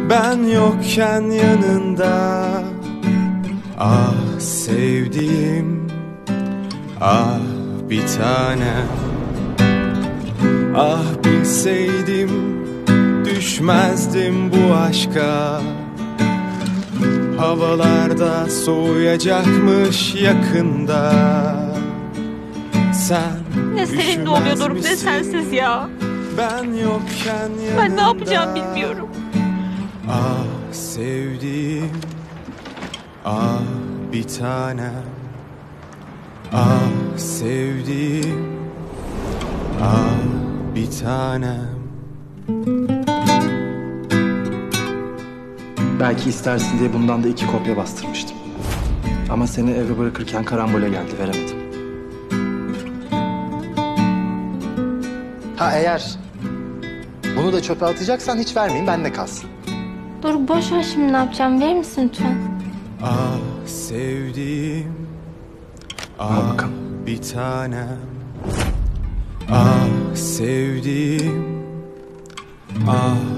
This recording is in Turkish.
Ben yokken yanında. Ah sevdiğim, ah bir tanem. Ah bilseydim düşmezdim bu aşka. Havalarda soğuyacakmış yakında. Sen ne seninle oluyordur ne sensiz ya. Ben yokken yanında. Ben ne yapacağım bilmiyorum. Ah sevdiğim, ah bir tanem. Ah sevdiğim, ah bir tanem. Belki istersin diye bundan da 2 kopya bastırmıştım. Ama seni eve bırakırken karambole geldi, veremedim. Ha eğer bunu da çöpe atacaksan hiç vermeyeyim, bende kalsın. Dur boş ver, şimdi ne yapacağım, verir misin lütfen? Ah sevdiğim, ah bir tanem. Ah sevdiğim, ah